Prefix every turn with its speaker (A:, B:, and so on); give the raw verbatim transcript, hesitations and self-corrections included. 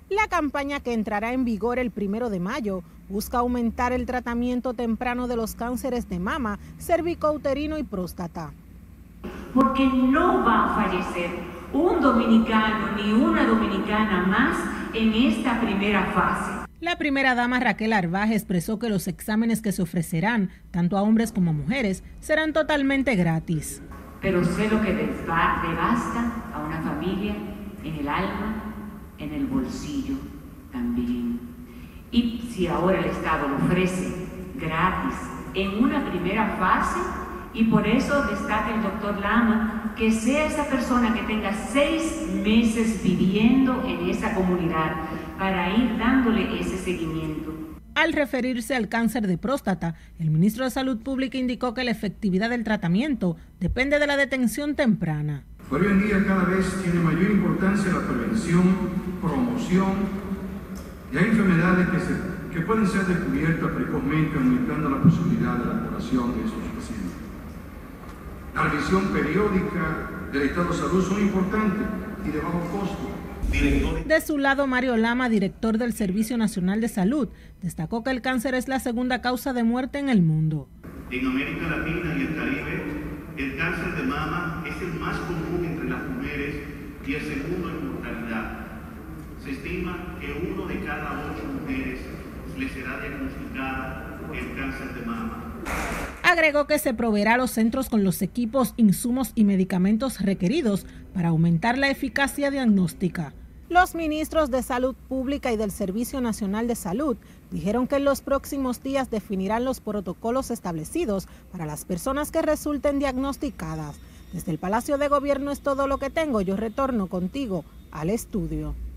A: La campaña, que entrará en vigor el primero de mayo, busca aumentar el tratamiento temprano de los cánceres de mama, cervicouterino y próstata.
B: Porque no va a fallecer un dominicano ni una dominicana más en esta primera fase.
A: La primera dama Raquel Arbaje expresó que los exámenes que se ofrecerán, tanto a hombres como a mujeres, serán totalmente gratis.
B: Pero sé lo que devasta a una familia en el alma, en el bolsillo también. Y si ahora el Estado lo ofrece gratis en una primera fase, y por eso destaca el doctor Lama, que sea esa persona que tenga seis meses viviendo en esa comunidad para ir dándole ese seguimiento.
A: Al referirse al cáncer de próstata, el ministro de Salud Pública indicó que la efectividad del tratamiento depende de la detención temprana.
C: Hoy en día cada vez tiene mayor importancia la prevención, promoción, y hay enfermedades que, se, que pueden ser descubiertas precozmente, aumentando la posibilidad de la curación de esos pacientes. La revisión periódica del estado de salud son importantes y de bajo costo.
A: De su lado, Mario Lama, director del Servicio Nacional de Salud, destacó que el cáncer es la segunda causa de muerte en el mundo.
D: En América Latina y el Caribe, el cáncer de mama es el más común entre las mujeres y el segundo en mortalidad. Se estima que uno de cada ocho mujeres le será diagnosticada el cáncer de mama.
A: Agregó que se proveerá a los centros con los equipos, insumos y medicamentos requeridos para aumentar la eficacia diagnóstica. Los ministros de Salud Pública y del Servicio Nacional de Salud dijeron que en los próximos días definirán los protocolos establecidos para las personas que resulten diagnosticadas. Desde el Palacio de Gobierno es todo lo que tengo. Yo retorno contigo al estudio.